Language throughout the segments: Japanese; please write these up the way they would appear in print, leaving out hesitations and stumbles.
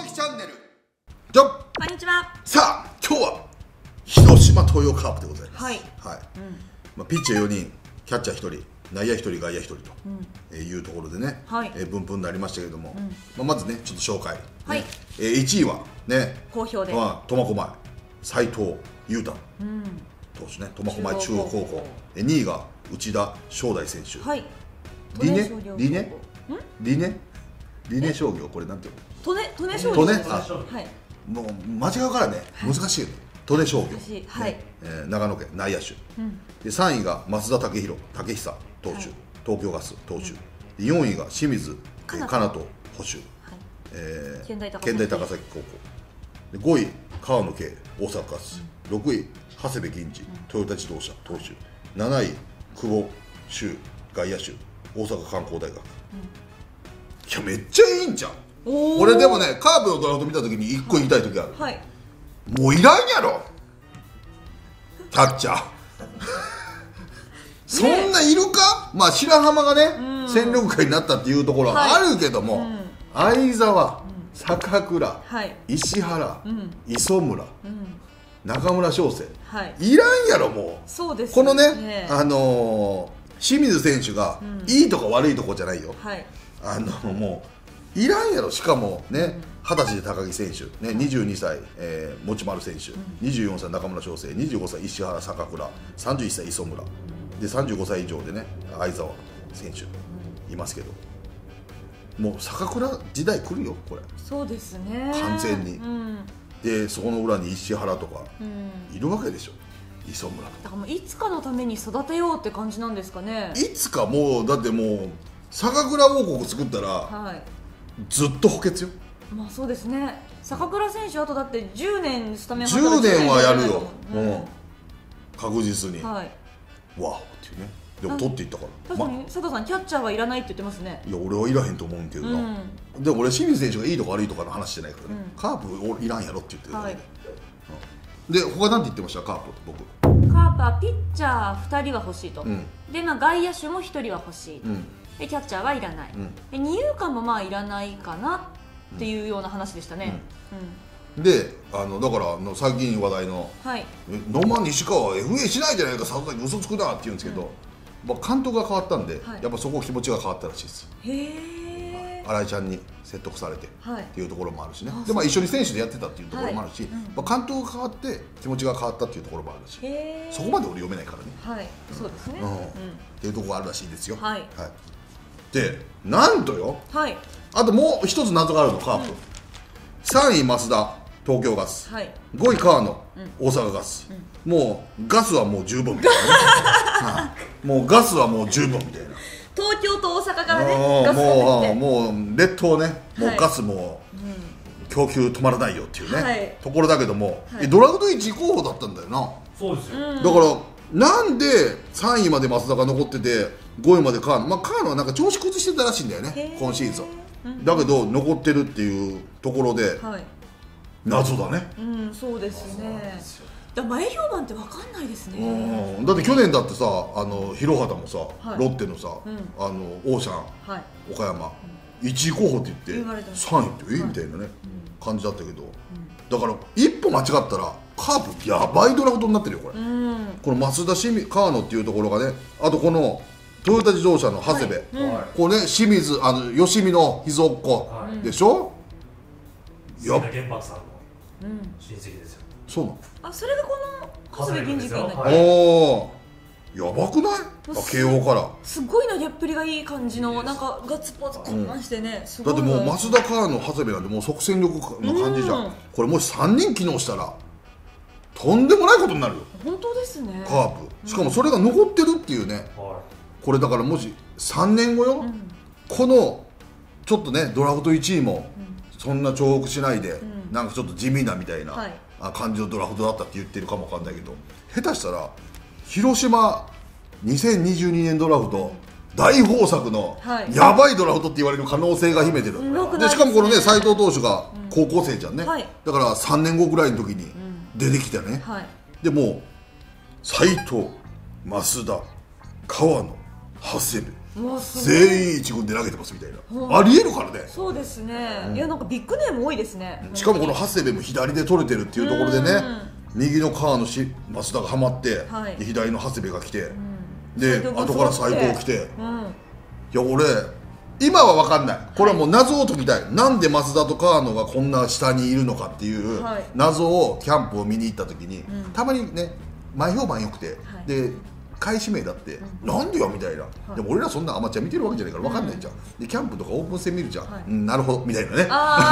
樹チャンネル。じゃん。 こんにちは。 さあ今日は広島東洋カープでございます。 はい。 はい。まあピッチャー4人、キャッチャー1人、内野1人、外野1人というところでね、分布になりましたけれども、まずねちょっと紹介。 はい。 1位はね、 好評で。 苫小牧斉藤裕太投手ね、苫小牧中央高校。2位が内田翔大選手。 はい。 リネ商業、これなんていうの？ 利根商業。 利根、 はい。 もう間違うからね、難しいよね。利根商業、 はい。 長野県内野手。で3位が増田武久投手、東京ガス投手。4位が清水かなと捕手、健大高崎高校。で5位川野慶大阪ガス。6位長谷部銀次トヨタ自動車投手。7位久保修外野手大阪観光大学。いやめっちゃいいんじゃん。俺でもねカープのドラフト見た時に1個言いたい時ある。 はい。 もういらんやろキャッチャーそんないるか。まあ白浜がね戦力外になったっていうところはあるけども、相澤、坂倉、石原、磯村、中村翔成、いらんやろもう。 そうです。 このね清水選手がいいとか悪いとこじゃないよ。もういらんやろ。しかもね20歳で高木選手、ね、22歳、持丸選手、24歳中村翔成、25歳石原坂倉、31歳磯村で、35歳以上でね相澤選手いますけど、もう坂倉時代来るよこれ。 そうですね、 完全に。でそこの裏に石原とかいるわけでしょ、磯村。だからもういつかのために育てようって感じなんですかね。 いつかもうだってもう坂倉王国作ったら、ずっと補欠よ。 まあそうですね。坂倉選手あとだって10年スタメン 10年はやるよ、確実に。 はい。 わおっていうね。でも取っていったから。 確かに佐藤さんキャッチャーはいらないって言ってますね。 いや俺はいらへんと思うんけどな。でも俺清水選手がいいとか悪いとかの話してないからね。カープいらんやろって言ってるからね。で他なんて言ってました？カープ僕。 カープはピッチャー2人は欲しいと。でまあ外野手も1人は欲しい。でキャッチャーはいらない。で二遊間もまあいらないかなっていうような話でしたね。 でだから最近話題のノーマン西川は FA しないじゃないか、さすがに嘘つくなって言うんですけど、監督が変わったんでやっぱそこ気持ちが変わったらしいです。新井ちゃんに説得されてっていうところもあるしね。で一緒に選手でやってたっていうところもあるし、監督が変わって気持ちが変わったっていうところもあるし、そこまで俺読めないからね。 そうですねっていうところがあるらしいですよ。でなんとよ、あともう一つ謎があるの。カープ3位増田東京ガス、5位川野大阪ガス。もうガスはもう十分みたいなね。もうガスはもう十分みたいな。 東京と大阪からねガスが出て、 もう列島ね、もうガスも供給止まらないよっていうねところだけども、ドラフト1位候補だったんだよな。 そうですよ。 だからなんで3位まで増田が残ってて5位まで川野、川野はなんか調子崩してたらしいんだよね今シーズン。だけど残ってるっていうところで謎だね。 そうですね。前評判って分かんないですね。 だって去年だってさ広畑もさロッテのさオーシャン岡山1位候補って言って3位ってみたいなね感じだったけど、だから一歩間違ったらカープやばいドラフトになってるよこれ。この増田川野っていうところがね、あとこのトヨタ自動車の長谷部、これね清水吉見の秘蔵っ子でしょ。 原発さんの親戚ですよ。 そうなの。 それがこの長谷部銀次君だっけ。やばくない？慶応からすごいな、ギャップリがいい感じのなんかガッツポーズこんなんしてね。 だってもう増田からの長谷部なんてもう即戦力の感じじゃん。これもし3人機能したらとんでもないことになるよ。 本当ですね。 カープしかもそれが残ってるっていうね。これだからもし3年後よ、このちょっとねドラフト1位もそんな重複しないでなんかちょっと地味なみたいな感じのドラフトだったって言ってるかもわかんないけど、下手したら広島2022年ドラフト大豊作のやばいドラフトって言われる可能性が秘めてる。でしかもこのね斉藤投手が高校生じゃんね。だから3年後ぐらいの時に出てきてね。でもう斉藤増田川野長谷部全員一軍で投げてますみたいな、ありえるからね。 そうですね、いやなんかビッグネーム多いですね。 しかもこの長谷部も左で取れてるっていうところでね、右の川野増田がはまって、で左の長谷部が来て、で後から斉藤来て、いや俺今は分かんない、これはもう謎を解きたい、なんで増田と川野がこんな下にいるのかっていう謎をキャンプを見に行った時に、たまにね前評判良くて、で開始名だって、なんでよみたいな、でも俺らそんなアマチュア見てるわけじゃないから分かんないじゃん、でキャンプとかオープン戦見るじゃん、なるほどみたいなね、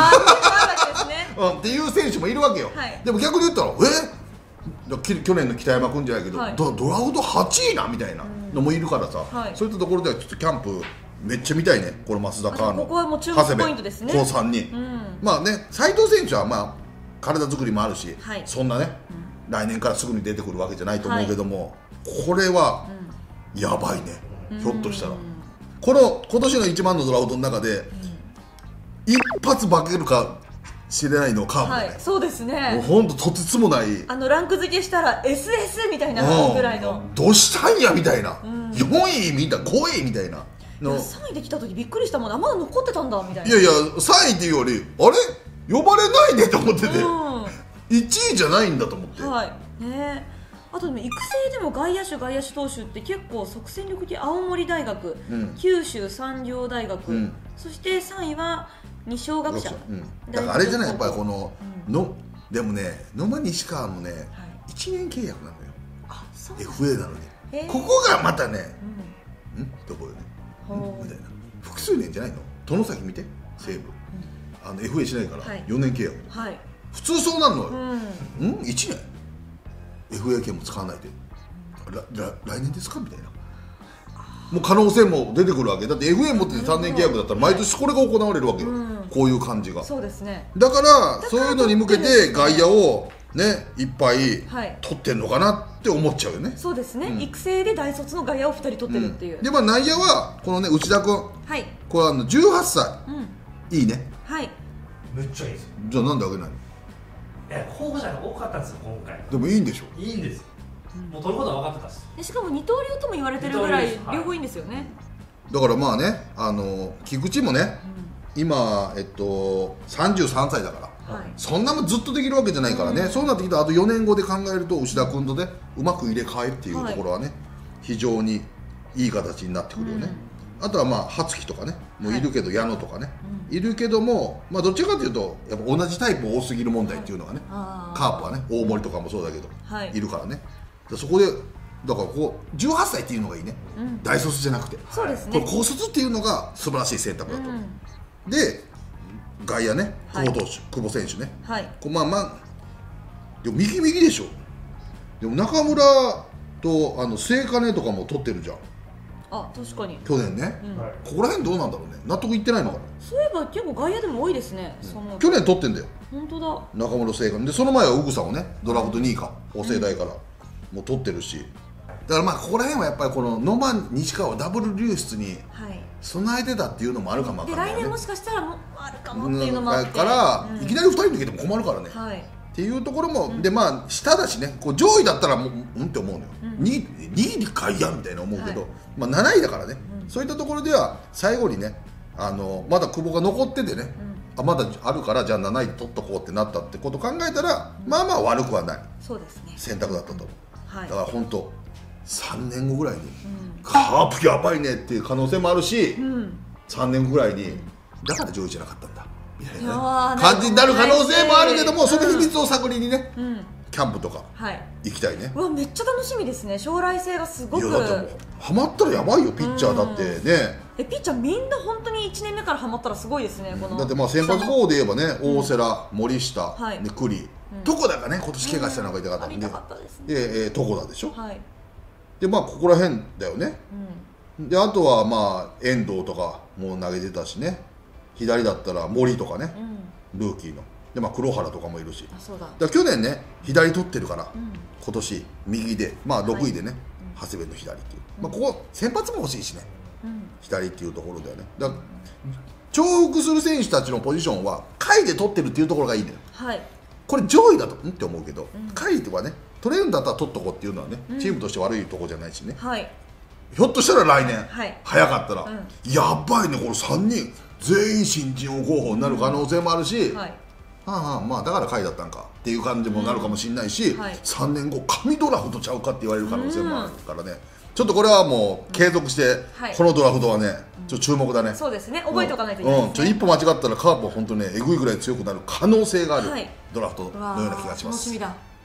っていう選手もいるわけよ。でも逆に言ったら去年の北山君じゃないけど、ドラフト8位なみたいなのもいるからさ、そういったところではちょっとキャンプめっちゃ見たいね、この増田川野、 ここはもう注目ポイントですね、 この3人、まあね斉藤選手はまあ体作りもあるし、そんなね、来年からすぐに出てくるわけじゃないと思うけども、これはやばいね、ひょっとしたらこの今年の1番のドラフトの中で一発化けるかしれないのカーブだね、 そうですね、 もうほんととてつもない、 ランク付けしたら SS みたいなぐらいの、 どうしたんやみたいな、4位みたいな、5位みたいな 3位で来た時びっくりしたもんな、まだ残ってたんだみたいな。 いやいや3位っていうよりあれ呼ばれないねと思ってて、1位じゃないんだと思って、あとでも育成でも外野手投手って結構即戦力的、青森大学、九州産業大学、そして3位は二松学舎、 だからあれじゃない、やっぱりこの、でもね野間西川もね、1年契約なのよ、FA なのに、ここがまたね、どこよねみたいな、複数年じゃないの、殿崎見て西武、FA しないから4年契約、普通そうなるのよ、1年 FA 権も使わないで来年ですかみたいな、もう可能性も出てくるわけだって、 FA 持ってて3年契約だったら毎年これが行われるわけよ、こういう感じが。 そうですね、 だからそういうのに向けて外野をねいっぱい取ってんのかなって思っちゃうよね。 そうですね、育成で大卒の外野を2人取ってるっていう、 でまあ内野はこのね内田君、これ18歳、いいね、 めっちゃいいですよ。 じゃあなんであげないの？ 候補者が多かったんですよ今回。 でもいいんでしょ？ いいんです、もう取ることは分かってたっす。 しかも二刀流とも言われてるぐらい両方いいんですよね。 だからまあね、菊池もね、今33歳だから、そんなもんずっとできるわけじゃないからね、そうなってきたらあと4年後で考えると牛田君とねうまく入れ替えっていうところはね、非常にいい形になってくるよね。あとはまあ羽月とかねもういるけど、矢野とかね、いるけども、まあどっちかというとやっぱ同じタイプ多すぎる問題っていうのがね、カープはね大森とかもそうだけど、いるからね、そこでだからこう18歳っていうのがいいね、大卒じゃなくて、 そうですね、 これ高卒っていうのが素晴らしい選択だと、で外野ね久保投手、久保選手ね、まあまあでも右でしょ、でも中村と末金とかも取ってるじゃん。 確かに去年ね、ここら辺どうなんだろうね、納得いってないのかな。 そういえば結構外野でも多いですね、 去年取ってんだよ、 本当だ、 中村末金で、その前は宇草をねドラフト2位か法政大からもう取ってるし、だからまあここら辺はやっぱりこの野間西川はダブル流出に備えてたっていうのもあるかもわかんないよね。 来年もしかしたらもあるかもっていうのもあってから、いきなり2人抜けても困るからね、っていうところも、でまあ下だしね、こう上位だったらもうって思うのよ、2位に外野みたいな思うけど、まあ7位だからね、そういったところでは最後にねまだ久保が残っててね、まだあるからじゃあ7位取っとこうってなったってことを考えたら、まあまあ悪くはない選択だったと思う。だから本当3年後ぐらいに、カープやばいねっていう可能性もあるし、3年後ぐらいにだから上位じゃなかったんだみたいな感じになる可能性もあるけども、その秘密を探りにね、キャンプとか行きたいね。 めっちゃ楽しみですね、将来性がすごく。 いやだってもうハマったらやばいよ、ピッチャーだってね。 ピッチャーみんな本当に1年目からハマったらすごいですね。 だってまあ先発候補で言えばね、大瀬良、森下、栗、床田がね今年怪我したのが痛かったんで、で床田でしょ。でまあここら辺だよね。であとはまあ遠藤とかも投げてたしね、左だったら森とかね、ルーキーので、まあ黒原とかもいるし、だから去年ね左取ってるから、今年右でまあ6位でね、長谷部の左っていう、まあここ先発も欲しいしね、左っていうところだよね。だから重複する選手たちのポジションは下位で取ってるっていうところがいいのよ。これ上位だとって思うけど、下位とかね取れるんだったら取っとこうっていうのはね、チームとして悪いところじゃないしね。 ひょっとしたら来年、 はい、 早かったら、やばいね、これ3人全員新人王候補になる可能性もあるし、はい、まあだから下位だったんかっていう感じもなるかもしれないし、はい、3年後神ドラフトちゃうかって言われる可能性もあるからね、ちょっとこれはもう継続して、このドラフトはね、ちょっと注目だね。 そうですね、覚えておかないといけないですね。 一歩間違ったらカープは本当ね、えぐいぐらい強くなる可能性があるドラフトのような気がします。 楽しみだ。